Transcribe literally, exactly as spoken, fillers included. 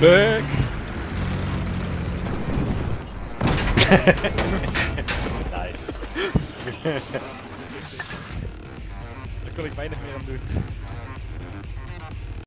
back. Nice. Daar kon ik weinig meer aan doen.